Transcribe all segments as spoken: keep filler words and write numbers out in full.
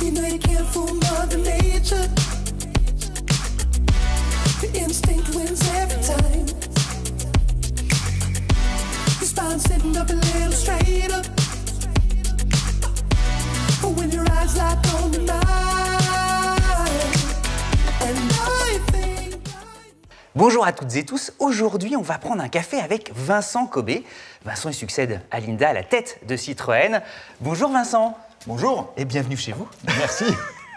You know you can't fool Mother Nature. The instinct wins every time. Your spine sitting up a little straighter. But when your eyes lock on the mind, and I think. Bonjour à toutes et tous, aujourd'hui on va prendre un café avec Vincent Kobe. Vincent il succède à Linda à la tête de Citroën. Bonjour Vincent. Bonjour. Et bienvenue chez vous. Merci.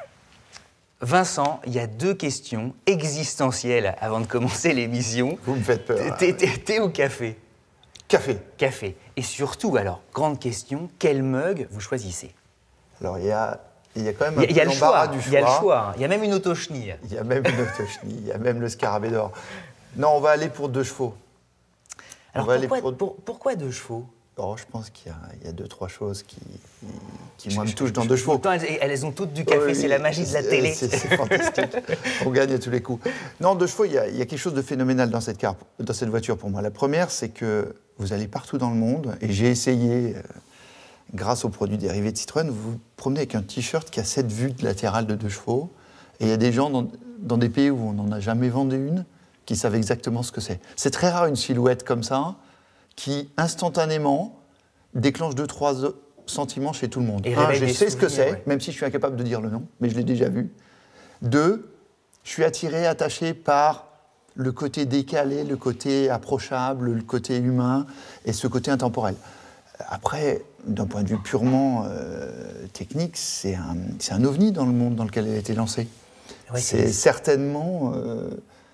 Vincent, il y a deux questions existentielles avant de commencer l'émission. Vous me faites peur. Thé, thé, thé ou café? Café. Café. Et surtout alors, grande question, quel mug vous choisissez? Alors il y a, il y a quand même un Il y a, peu le choix, du choix. Il y a le choix, il y a même une autochenille. Il y a même une autochenille, il y a même le scarabée d'or. Non, on va aller pour deux chevaux. Alors on va pourquoi, aller pour... pour, pourquoi deux chevaux? Oh, je pense qu'il y a, il y a deux, trois choses qui, qui je, moi, me je, touchent je, dans je, deux chevaux. Elles, elles ont toutes du café, oui, c'est la magie de la télé. C'est fantastique, on gagne à tous les coups. Non, deux chevaux, il y, a, il y a quelque chose de phénoménal dans cette, car, dans cette voiture pour moi. La première, c'est que vous allez partout dans le monde, et j'ai essayé, euh, grâce aux produits dérivés de Citroën, vous vous promenez avec un t-shirt qui a cette vue latérale de deux chevaux, et il y a des gens dans, dans des pays où on n'en a jamais vendu une, qui savent exactement ce que c'est. C'est très rare une silhouette comme ça, qui instantanément déclenche deux, trois sentiments chez tout le monde. Et Un, je sais ce que c'est, ouais. même si je suis incapable de dire le nom, mais je l'ai déjà vu. Deux, je suis attiré, attaché par le côté décalé, le côté approchable, le côté humain et ce côté intemporel. Après, d'un point de vue purement euh, technique, c'est un, c'est un ovni dans le monde dans lequel elle a été lancée. Ouais, c'est certainement... Euh,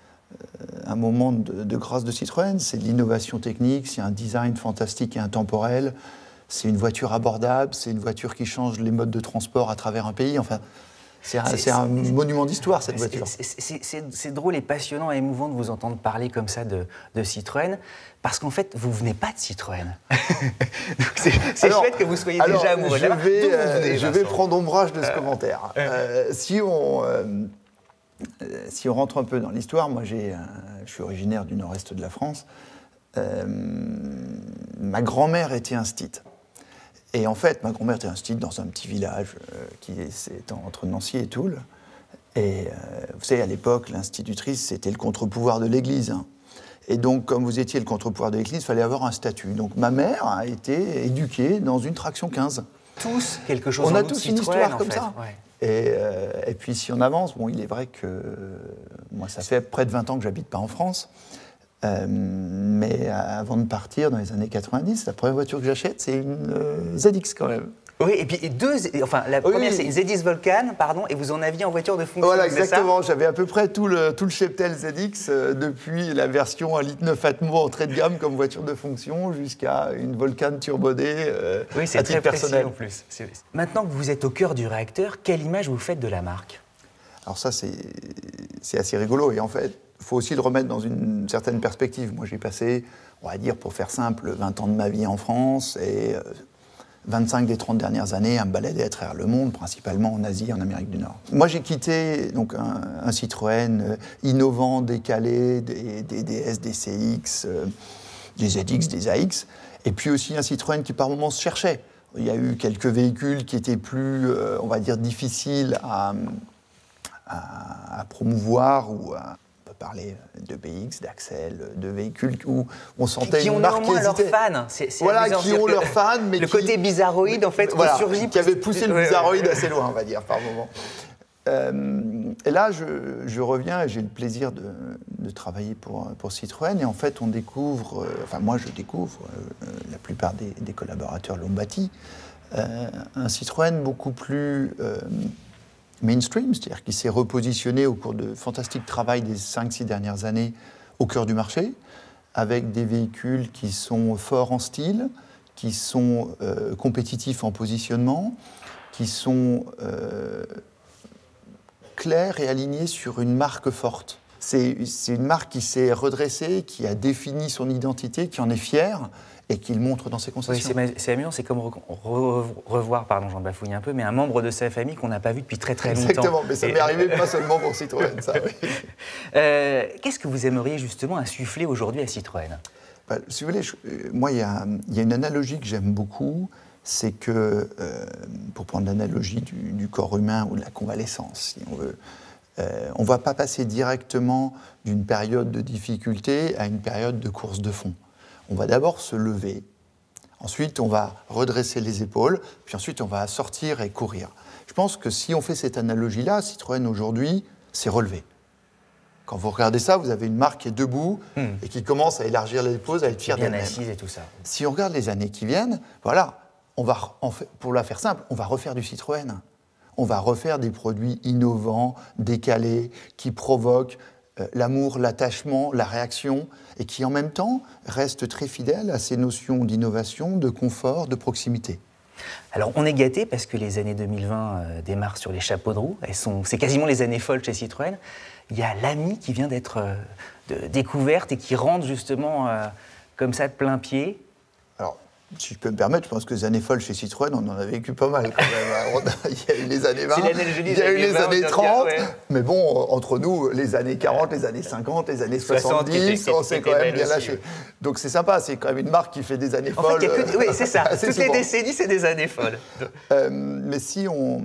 un moment de, de grâce de Citroën, c'est de l'innovation technique, c'est un design fantastique et intemporel, c'est une voiture abordable, c'est une voiture qui change les modes de transport à travers un pays. Enfin, c'est un, c'est un monument d'histoire, cette voiture. C'est drôle et passionnant et émouvant de vous entendre parler comme ça de, de Citroën, parce qu'en fait, vous ne venez pas de Citroën. C'est chouette que vous soyez alors, déjà amoureux. Je vais, euh, venez, je vais prendre ombrage de ce euh, commentaire. Euh, si on... Euh, Euh, si on rentre un peu dans l'histoire, moi j'ai, euh, je suis originaire du nord-est de la France. Euh, ma grand-mère était instite. Et en fait, ma grand-mère était instite dans un petit village euh, qui est entre Nancy et Toul. Et euh, vous savez, à l'époque, l'institutrice, c'était le contre-pouvoir de l'Église. Hein. Et donc, comme vous étiez le contre-pouvoir de l'Église, il fallait avoir un statut. Donc ma mère a été éduquée dans une traction quinze. Tous quelque chose. On en a tous une histoire comme fait. ça. Ouais. Et, euh, et puis, si on avance, bon, il est vrai que euh, moi, ça fait près de vingt ans que j'habite pas en France. Euh, mais avant de partir, dans les années quatre-vingt-dix, la première voiture que j'achète, c'est une euh, Z X quand même. Oui, et puis deux, enfin, la oui, première, oui. c'est une Z X Vulcan, pardon, et vous en aviez en voiture de fonction. Voilà, exactement. J'avais à peu près tout le, tout le cheptel Z X, euh, depuis la version un litre neuf Atmo entrée de gamme comme voiture de fonction, jusqu'à une Vulcan turbodée euh, oui, c'est à titre très personnel. En plus. Maintenant que vous êtes au cœur du réacteur, quelle image vous faites de la marque? Alors ça, c'est assez rigolo. Et en fait, il faut aussi le remettre dans une certaine perspective. Moi, j'ai passé, on va dire, pour faire simple, vingt ans de ma vie en France et... Euh, vingt-cinq des trente dernières années à me balader à travers le monde, principalement en Asie et en Amérique du Nord. Moi, j'ai quitté donc, un, un Citroën euh, innovant, décalé, des, des D S, des C X, euh, des Z X, des A X, et puis aussi un Citroën qui par moments se cherchait. Il y a eu quelques véhicules qui étaient plus, euh, on va dire, difficiles à, à, à promouvoir ou à... parler de B X, d'Axel, de véhicules où on sentait qui une ont marque néanmoins leurs hésitait. fans. C'est, c'est voilà, amusant, qui ont leurs fans, mais le qui... côté bizarroïde en fait voilà, ressurgit. Qui avait poussé le ouais, bizarroïde ouais. assez loin, on va dire, par moment. Euh, et là, je, je reviens et j'ai le plaisir de, de travailler pour, pour Citroën. Et en fait, on découvre, euh, enfin moi je découvre, euh, la plupart des, des collaborateurs l'ont bâti, euh, un Citroën beaucoup plus euh, mainstream, c'est-à-dire qui s'est repositionné au cours de fantastique travail des cinq six dernières années au cœur du marché, avec des véhicules qui sont forts en style, qui sont euh, compétitifs en positionnement, qui sont euh, clairs et alignés sur une marque forte. C'est une marque qui s'est redressée, qui a défini son identité, qui en est fière, et qu'il montre dans ses concessions. Oui, c'est amusant, c'est comme re re revoir, pardon, j'en bafouille un peu, mais un membre de sa famille qu'on n'a pas vu depuis très très longtemps. Exactement, mais ça m'est arrivé pas seulement pour Citroën, ça. Oui. Euh, Qu'est-ce que vous aimeriez justement insuffler aujourd'hui à Citroën? Bah, si vous voulez, je, moi, il y, y a une analogie que j'aime beaucoup, c'est que, euh, pour prendre l'analogie du, du corps humain ou de la convalescence, si on veut, euh, on ne va pas passer directement d'une période de difficulté à une période de course de fond. On va d'abord se lever, ensuite on va redresser les épaules, puis ensuite on va sortir et courir. Je pense que si on fait cette analogie-là, Citroën aujourd'hui, c'est relevé. Quand vous regardez ça, vous avez une marque qui est debout mmh. et qui commence à élargir les épaules, à être fière d'elle-même. Bien assise et tout ça. Si on regarde les années qui viennent, voilà, on va, en fait, pour la faire simple, on va refaire du Citroën. On va refaire des produits innovants, décalés, qui provoquent euh, l'amour, l'attachement, la réaction, et qui en même temps restent très fidèles à ces notions d'innovation, de confort, de proximité. Alors, on est gâtés parce que les années deux mille vingt euh, démarrent sur les chapeaux de roue. Elles sont, c'est quasiment les années folles chez Citroën. Il y a l'Ami qui vient d'être euh, de, découverte et qui rentre justement euh, comme ça de plein pied. Alors, si je peux me permettre, je pense que les années folles chez Citroën, on en a vécu pas mal quand même. Il y a eu les années vingt, il y a eu les années trente, ouais. Mais bon, entre nous, les années quarante, les années cinquante, les années soixante-dix, on s'est quand même bien lâché. Aussi. Donc c'est sympa, c'est quand même une marque qui fait des années en folles. Fait, que, oui, c'est ça. Toutes souvent. Les décennies, c'est des années folles. euh, mais si on,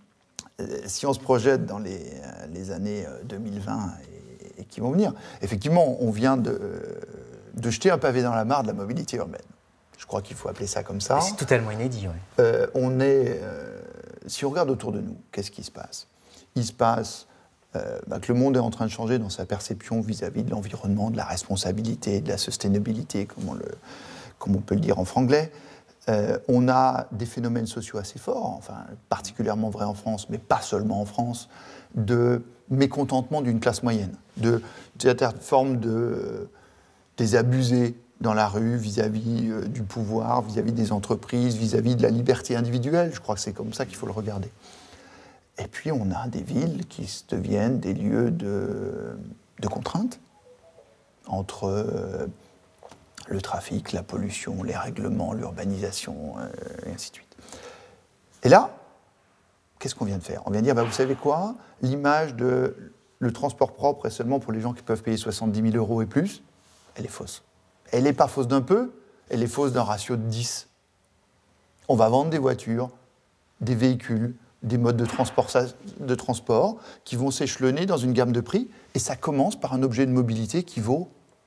si on se projette dans les, les années deux mille vingt et, et qui vont venir, effectivement, on vient de, de jeter un pavé dans la mare de la mobilité urbaine. Je crois qu'il faut appeler ça comme ça. C'est totalement inédit, oui. Euh, on est, euh, si on regarde autour de nous, qu'est-ce qui se passe? Il se passe euh, bah, que le monde est en train de changer dans sa perception vis-à-vis de l'environnement, de la responsabilité, de la sustainability, comme on, le, comme on peut le dire en franglais. Euh, on a des phénomènes sociaux assez forts, enfin particulièrement vrai en France, mais pas seulement en France, de mécontentement d'une classe moyenne, de, de cette forme de désabusés dans la rue, vis-à-vis euh, du pouvoir, vis-à-vis des entreprises, vis-à-vis de la liberté individuelle. Je crois que c'est comme ça qu'il faut le regarder. Et puis on a des villes qui deviennent des lieux de, de contraintes entre euh, le trafic, la pollution, les règlements, l'urbanisation, euh, et ainsi de suite. Et là, qu'est-ce qu'on vient de faire? On vient de dire, bah, vous savez quoi? L'image de le transport propre est seulement pour les gens qui peuvent payer soixante-dix mille euros et plus, elle est fausse. Elle n'est pas fausse d'un peu, elle est fausse d'un ratio de dix. On va vendre des voitures, des véhicules, des modes de transport, de transport qui vont s'échelonner dans une gamme de prix, et ça commence par un objet de mobilité qui vaut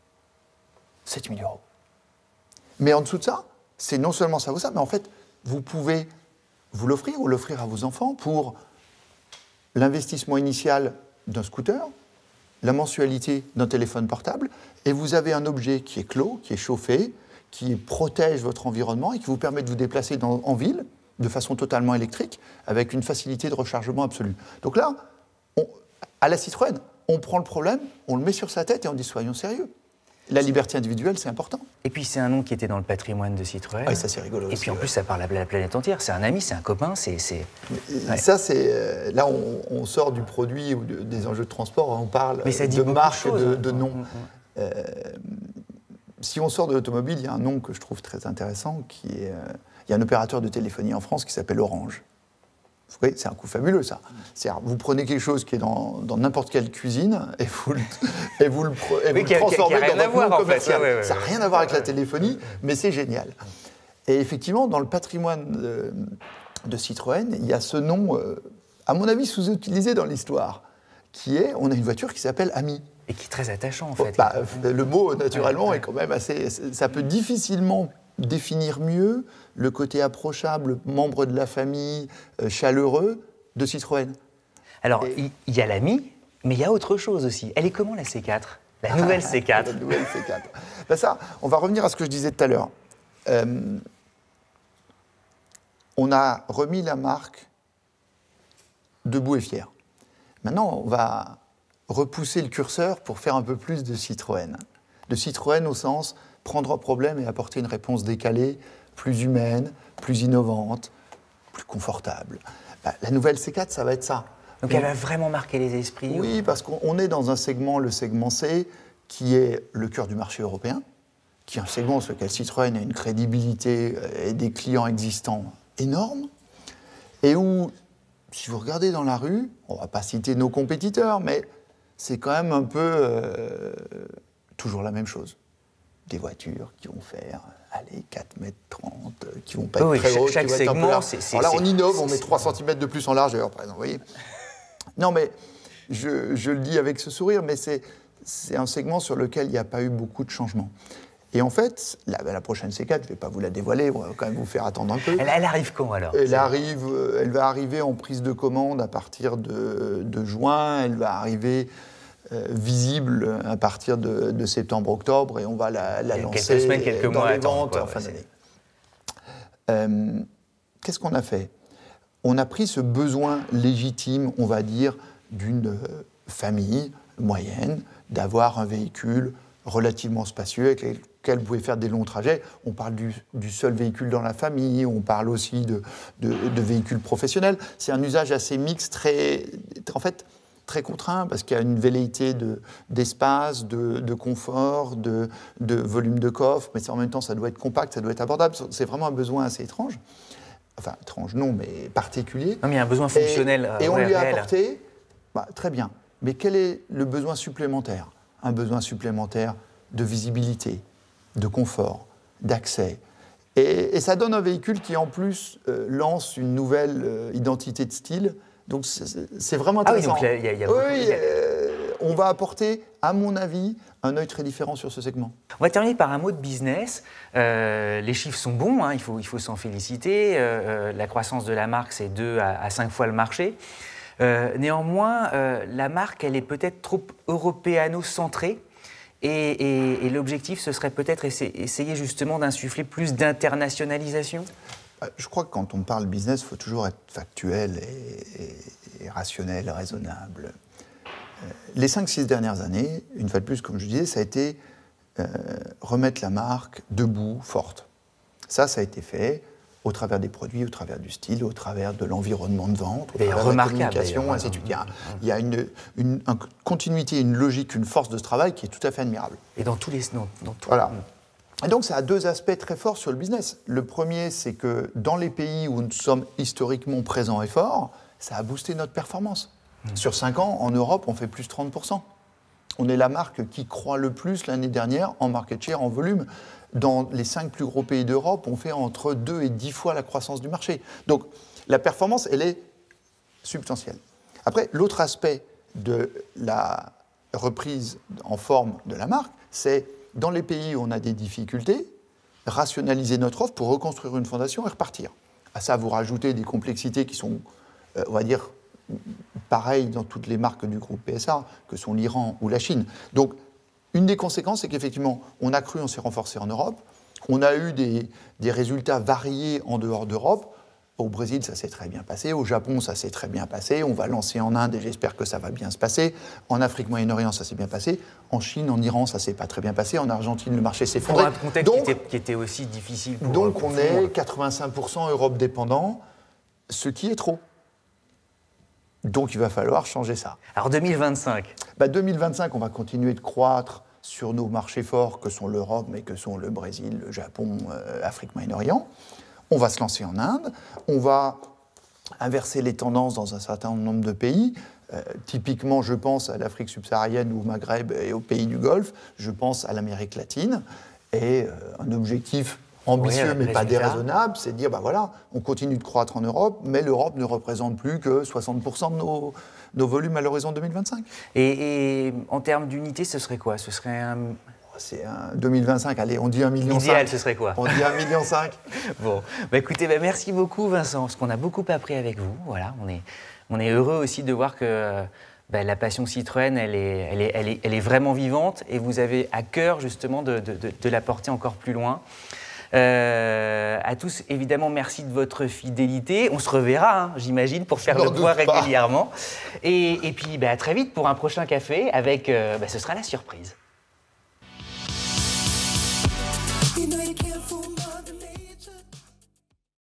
sept mille euros. Mais en dessous de ça, c'est non seulement ça vaut ça, mais en fait, vous pouvez vous l'offrir ou l'offrir à vos enfants pour l'investissement initial d'un scooter, la mensualité d'un téléphone portable, et vous avez un objet qui est clos, qui est chauffé, qui protège votre environnement et qui vous permet de vous déplacer dans, en ville de façon totalement électrique, avec une facilité de rechargement absolue. Donc là, on, à la Citroën, on prend le problème, on le met sur sa tête et on dit soyons sérieux. La liberté individuelle, c'est important. Et puis c'est un nom qui était dans le patrimoine de Citroën. Ah, et ça, c'est rigolo Et aussi, puis en ouais. plus, ça parle à la planète entière. C'est un ami, c'est un copain, c'est... c'est... Ouais. Ça, c'est... Là, on, on sort du produit ou de, des enjeux de transport, on parle Mais ça dit de marque, de, de, de nom. Mmh, mmh. Euh, si on sort de l'automobile, il y a un nom que je trouve très intéressant, qui est... Euh, il y a un opérateur de téléphonie en France qui s'appelle Orange. Vous voyez, c'est un coup fabuleux, ça. C'est-à-dire, vous prenez quelque chose qui est dans, dans n'importe quelle cuisine et vous le, et vous le, et vous oui, le transformez qui a, qui a dans votre nom commercial. Ouais, ouais, ouais, ça n'a rien à voir avec la téléphonie, mais c'est génial. Et effectivement, dans le patrimoine de, de Citroën, il y a ce nom, euh, à mon avis, sous-utilisé dans l'histoire, qui est, on a une voiture qui s'appelle Ami. Et qui est très attachant, en fait. Bah, le mot, naturellement, ouais, ouais. est quand même assez... Ça peut difficilement définir mieux le côté approchable, membre de la famille, euh, chaleureux de Citroën. Alors, il et... y, y a l'Ami, mais il y a autre chose aussi. Elle est comment, la C quatre? La nouvelle C quatre. La nouvelle C quatre. Ben ça, on va revenir à ce que je disais tout à l'heure. Euh, on a remis la marque debout et fière. Maintenant, on va repousser le curseur pour faire un peu plus de Citroën. De Citroën au sens prendre un problème et apporter une réponse décalée, plus humaine, plus innovante, plus confortable. Ben, la nouvelle C quatre, ça va être ça. Donc elle va vraiment marquer les esprits. Oui, parce qu'on est dans un segment, le segment C, qui est le cœur du marché européen, qui est un segment sur lequel Citroën a une crédibilité et des clients existants énormes, et où, si vous regardez dans la rue, on ne va pas citer nos compétiteurs, mais c'est quand même un peu euh, toujours la même chose. des voitures qui vont faire, allez, quatre mètres trente, qui vont pas oui, être très chaque, hautes, chaque qui vont être un peu segment, larges. c'est... c'est- Alors là, on c'est- innove, on c'est- met trois centimètres de plus en largeur, par exemple, vous voyez. Non, mais je, je le dis avec ce sourire, mais c'est, c'est un segment sur lequel il n'y a pas eu beaucoup de changements. Et en fait, la, la prochaine C quatre, je ne vais pas vous la dévoiler, on va quand même vous faire attendre un peu. Elle, elle arrive quand alors? Elle, arrive, elle va arriver en prise de commande à partir de, de juin, elle va arriver euh, visible à partir de, de septembre-octobre et on va la, la Il y a lancer quelques semaines, quelques dans mois à les attendre, ventes quoi, en fin ouais, d'année. Euh, qu'est-ce qu'on a fait? On a pris ce besoin légitime, on va dire, d'une euh, famille moyenne d'avoir un véhicule relativement spacieux avec lequel vous pouvez faire des longs trajets. On parle du, du seul véhicule dans la famille, on parle aussi de, de, de véhicules professionnels. C'est un usage assez mixte, très, en fait, très contraint, parce qu'il y a une velléité de, d'espace, de, de confort, de, de volume de coffre, mais en même temps, ça doit être compact, ça doit être abordable. C'est vraiment un besoin assez étrange. Enfin, étrange non, mais particulier. Non, mais il y a un besoin fonctionnel. Et, et on ouais, lui a réel. apporté, bah, très bien, mais quel est le besoin supplémentaire? Un besoin supplémentaire de visibilité, de confort, d'accès. Et, et ça donne un véhicule qui, en plus, euh, lance une nouvelle euh, identité de style. Donc, c'est, c'est vraiment Ah oui, intéressant. donc il y a, il y a oui, beaucoup- oui, il y a- euh, on va apporter, à mon avis, un œil très différent sur ce segment. On va terminer par un mot de business. Euh, les chiffres sont bons, hein, il faut, il faut s'en féliciter. Euh, euh, la croissance de la marque, c'est deux à cinq fois le marché. Euh, néanmoins, euh, la marque, elle est peut-être trop européano-centrée. Et, et- et l'objectif, ce serait peut-être essa- essayer justement d'insuffler plus d'internationalisation. Je crois que quand on parle business, il faut toujours être factuel et, et- et rationnel, raisonnable. Euh, Les cinq six dernières années, une fois de plus, comme je disais, ça a été euh, remettre la marque debout, forte. Ça, ça a été fait au travers des produits, au travers du style, au travers de l'environnement de vente, au D'ailleurs, travers de la remarquable, communication, d'ailleurs. ainsi de suite. Il y a, il y a une, une- une continuité, une logique, une force de ce travail qui est tout à fait admirable. Et dans tous les... Dans, dans tout- Voilà. Et donc, ça a deux aspects très forts sur le business. Le premier, c'est que dans les pays où nous sommes historiquement présents et forts, ça a boosté notre performance. Mmh. Sur cinq ans, en Europe, on fait plus trente pour cent. On est la marque qui croît le plus l'année dernière en market share, en volume. Dans les cinq plus gros pays d'Europe, on fait entre deux et dix fois la croissance du marché. Donc, la performance, elle est substantielle. Après, l'autre aspect de la reprise en forme de la marque, c'est dans les pays où on a des difficultés, rationaliser notre offre pour reconstruire une fondation et repartir. À ça, vous rajoutez des complexités qui sont, euh, on va dire, pareilles dans toutes les marques du groupe P S A, que sont l'Iran ou la Chine. Donc, une des conséquences, c'est qu'effectivement, on a cru, on s'est renforcé en Europe, on a eu des, des résultats variés en dehors d'Europe. Au Brésil, ça s'est très bien passé. Au Japon, ça s'est très bien passé. On va lancer en Inde et j'espère que ça va bien se passer. En Afrique, Moyen-Orient, ça s'est bien passé. En Chine, en Iran, ça s'est pas très bien passé. En Argentine, le marché s'est Pour effondré. un contexte Donc, qui, était, qui était aussi difficile pour donc pour on tout le monde. est quatre-vingt-cinq pour cent Europe dépendant, ce qui est trop. Donc il va falloir changer ça. Alors deux mille vingt-cinq. Bah, deux mille vingt-cinq, on va continuer de croître sur nos marchés forts que sont l'Europe, mais que sont le Brésil, le Japon, euh, Afrique, Moyen-Orient. On va se lancer en Inde. On va inverser les tendances dans un certain nombre de pays. Euh, typiquement, je pense à l'Afrique subsaharienne ou au Maghreb et aux pays du Golfe. Je pense à l'Amérique latine. Et euh, un objectif ambitieux, Oui, mais pas résultat. déraisonnable, c'est de dire, bah voilà, on continue de croître en Europe, mais l'Europe ne représente plus que soixante pour cent de nos, nos volumes à l'horizon deux mille vingt-cinq. Et, et en termes d'unité, ce serait quoi? Ce serait un... C'est un deux mille vingt-cinq, allez, on dit un million cinq. L'idéal, ce serait quoi? On dit un million cinq. Bon, bah écoutez, bah merci beaucoup Vincent, parce qu'on a beaucoup appris avec vous. Voilà, on est, on est heureux aussi de voir que bah, la passion Citroën, elle est, elle, est, elle, est, elle est vraiment vivante et vous avez à cœur justement de, de, de, de la porter encore plus loin. Euh, à tous, évidemment, merci de votre fidélité. On se reverra, hein, j'imagine, pour faire N'en le point doute pas. régulièrement. Et, et puis, bah, à très vite pour un prochain café avec, euh, bah, ce sera la surprise. You know you